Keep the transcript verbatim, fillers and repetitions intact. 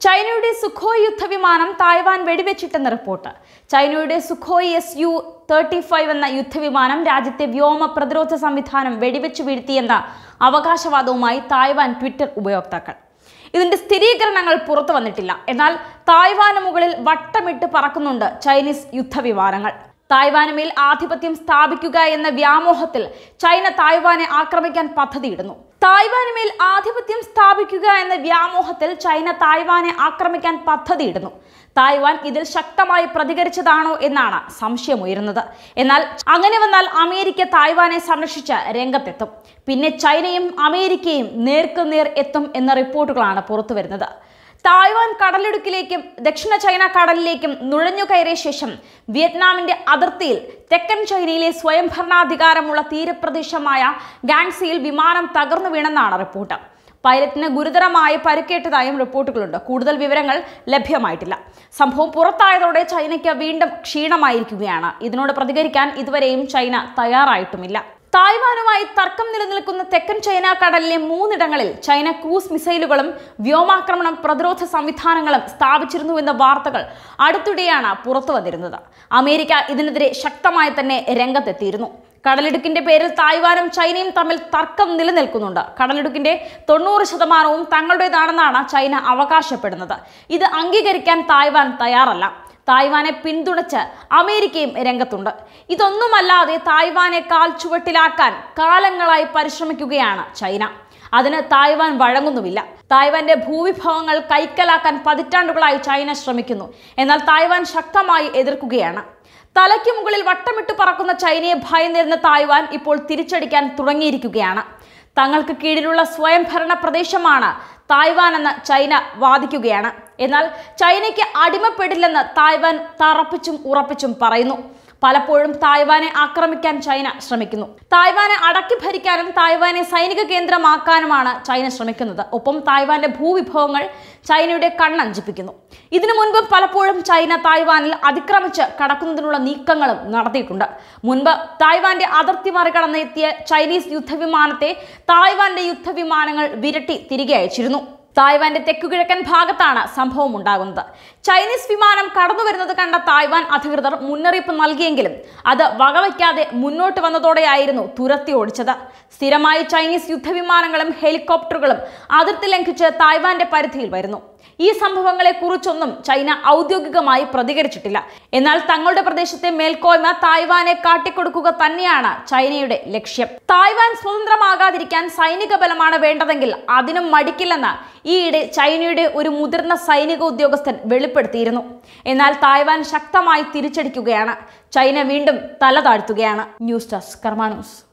ചൈനയുടെ സുഖോയ് യുദ്ധവിമാനം തായ്വാൻ വെടിവെച്ചിട്ടെന്ന റിപ്പോർട്ട്. ചൈനയുടെ Sukhoi S U thirty five എന്ന യുദ്ധവിമാനം രാജ്യത്തെ വ്യോമ പ്രതിരോധ സംവിധാനം വെടിവെച്ചു വീഴ്ത്തിയെന്ന അവകാശവാദവുമായി തായ്വാൻ ട്വിറ്റർ ഉപയോക്താക്കൾ. ഇതിന്റെ സ്ഥിരീകരണങ്ങൾ പുറത്തു വന്നിട്ടില്ല. എന്നാൽ തായ്വാന് മുകളിൽ വട്ടമിട്ട് പറക്കുന്നുണ്ട് ചൈനീസ് യുദ്ധവിമാനങ്ങൾ. തായ്വാനുമേൽ ആധിപത്യം സ്ഥാപിക്കുക എന്ന വ്യാമോഹത്തിൽ ചൈന തായ്വാനെ ആക്രമിക്കാൻ പദ്ധതിയിടുന്നു. തായ്വാനുമേൽ ആധിപത്യം സ്ഥാപിക്കുക എന്ന വ്യാമോഹത്തിൽ ചൈന തായ്വാനെ ആക്രമിക്കാൻ പദ്ധതിയിടുന്നു. തായ്വാൻ ഇതിൽ ശക്തമായി പ്രതികരിച്ചതാണോ എന്നാണ് സംശയമുയരുന്നത്. എന്നാൽ അങ്ങനെ വന്നാൽ അമേരിക്ക തായ്വാനെ സംരക്ഷിച്ച് രംഗത്തെത്തും. പിന്നെ ചൈനയും അമേരിക്കയും നേർക്കുനേർ എത്തും എന്ന റിപ്പോർട്ടുകളാണ് പുറത്തുവരുന്നത്. തായ്വാൻ കടലിടുക്കിലേക്കും ദക്ഷിണ ചൈന കടലിലേക്കും നുഴഞ്ഞു കയറിയ ശേഷം വിയറ്റ്നാമിന്റെ അതിർത്തിയിൽ തെക്കൻ ചൈനയിലെ സ്വയംഭരണാധികാരമുള്ള തീരപ്രദേശമായ ഗാങ്സിയിൽ വിമാനം തകർന്നു വീണെന്നാണ് റിപ്പോർട്ട്. പൈലറ്റിന് ഗുരുതരമായി പരിക്കേറ്റതായും റിപ്പോർട്ടുകളുണ്ട്. കൂടുതൽ വിവരങ്ങൾ ലഭ്യമായിട്ടില്ല. സംഭവം പുറത്തായതോടെ ചൈനയ്ക്ക് വീണ്ടും ക്ഷീണമായിരിക്കുകയാണ്. ഇതിനോട് പ്രതികരിക്കാൻ ഇതുവരെയും ചൈന തയ്യാറായിട്ടുമില്ല. തായ്വാനുമായി തർക്കം നിലനിൽക്കുന്ന തെക്കൻ ചൈന കടലിലെ മൂന്നിടങ്ങളിൽ ചൈന ക്രൂസ് മിസൈലുകളും വ്യോമാക്രമണം പ്രതിരോധ സംവിധാനങ്ങളും സ്ഥാപിച്ചിരുന്നുവെന്ന വാർത്തകൾ അടുത്തിടെയാണ് പുറത്തു വന്നിരുന്നത്. അമേരിക്ക ഇതിനെതിരെ ശക്തമായി തന്നെ രംഗത്തെത്തിയിരുന്നു. കടലിടുക്കിന്റെ പേരിൽ തായ്വാനും ചൈനയും തമ്മിൽ തർക്കം നിലനിൽക്കുന്നുണ്ട്. കടലിടുക്കിന്റെ തൊണ്ണൂറ് ശതമാനവും തങ്ങളുടേതാണെന്നാണ് ചൈന അവകാശപ്പെടുന്നത്. ഇത് അംഗീകരിക്കാൻ തായ്വാൻ തയ്യാറല്ല. തായ്വാനെ പിന്തുണച്ച് അമേരിക്കയും രംഗത്തുണ്ട്. ഇതൊന്നുമല്ലാതെ തായ്വാനെ കാൽ ചുവട്ടിലാക്കാൻ കാലങ്ങളായി പരിശ്രമിക്കുകയാണ് ചൈന. അതിന് തായ്വാൻ വഴങ്ങുന്നുമില്ല. തായ്വാന്റെ ഭൂവിഭവങ്ങൾ കൈക്കലാക്കാൻ പതിറ്റാണ്ടുകളായി ചൈന ശ്രമിക്കുന്നു. എന്നാൽ തായ്വാൻ ശക്തമായി എതിർക്കുകയാണ്. തലയ്ക്ക് മുകളിൽ വട്ടമിട്ട് പറക്കുന്ന ചൈനയെ ഭയന്നിരുന്ന തായ്വാൻ ഇപ്പോൾ തിരിച്ചടിക്കാൻ തുടങ്ങിയിരിക്കുകയാണ്. തങ്ങൾക്ക് കീഴിലുള്ള സ്വയംഭരണ പ്രദേശമാണ് തായ്വാൻ എന്ന് ചൈന വാദിക്കുകയാണ്. എന്നാൽ ചൈനയ്ക്ക് അടിമപ്പെടില്ലെന്ന് തായ്വാൻ തറപ്പിച്ചും ഉറപ്പിച്ചും പറയുന്നു. പലപ്പോഴും തായ്വാനെ ആക്രമിക്കാൻ ചൈന ശ്രമിക്കുന്നു. തായ്വാനെ അടക്കി ഭരിക്കാനും തായ്വാനെ സൈനിക കേന്ദ്രമാക്കാനുമാണ് ചൈന ശ്രമിക്കുന്നത്. ഒപ്പം തായ്വാന്റെ ഭൂവിഭവങ്ങൾ ചൈനയുടെ കണ്ണഞ്ചിപ്പിക്കുന്നു. ഇതിനു മുൻപ് പലപ്പോഴും ചൈന തായ്വാനിൽ അതിക്രമിച്ച് കടക്കുന്നതിനുള്ള നീക്കങ്ങളും നടത്തിയിട്ടുണ്ട്. മുൻപ് തായ്വാന്റെ അതിർത്തി മറികടന്ന് എത്തിയ ചൈനീസ് യുദ്ധവിമാനത്തെ തായ്വാന്റെ യുദ്ധവിമാനങ്ങൾ വിരട്ടി തിരികെ അയച്ചിരുന്നു. തായ്വാന്റെ തെക്കുകിഴക്കൻ ഭാഗത്താണ് സംഭവം ഉണ്ടാകുന്നത്. ചൈനീസ് വിമാനം കടന്നു വരുന്നത് കണ്ട തായ്വാൻ അധികൃതർ മുന്നറിയിപ്പ് നൽകിയെങ്കിലും അത് വകവയ്ക്കാതെ മുന്നോട്ട് വന്നതോടെയായിരുന്നു തുരത്തി ഓടിച്ചത്. സ്ഥിരമായി ചൈനീസ് യുദ്ധവിമാനങ്ങളും ഹെലികോപ്റ്ററുകളും അതിർത്തി ലംഘിച്ച് തായ്വാന്റെ പരിധിയിൽ വരുന്നു. ഈ സംഭവങ്ങളെ കുറിച്ചൊന്നും ചൈന ഔദ്യോഗികമായി പ്രതികരിച്ചിട്ടില്ല. എന്നാൽ തങ്ങളുടെ പ്രദേശത്തെ മേൽക്കോയ്മ തായ്വാനെ കാട്ടിക്കൊടുക്കുക തന്നെയാണ് ചൈനയുടെ ലക്ഷ്യം. തായ്വാൻ സ്വതന്ത്രമാകാതിരിക്കാൻ സൈനിക ബലമാണ് വേണ്ടതെങ്കിൽ അതിനും മടിക്കില്ലെന്ന് ഈയിടെ ചൈനയുടെ ഒരു മുതിർന്ന സൈനിക ഉദ്യോഗസ്ഥൻ വെളിപ്പെടുത്തിയിരുന്നു. എന്നാൽ തായ്വാൻ ശക്തമായി തിരിച്ചടിക്കുകയാണ്. ചൈന വീണ്ടും തല താഴ്ത്തുകയാണ്. News desk Karma news.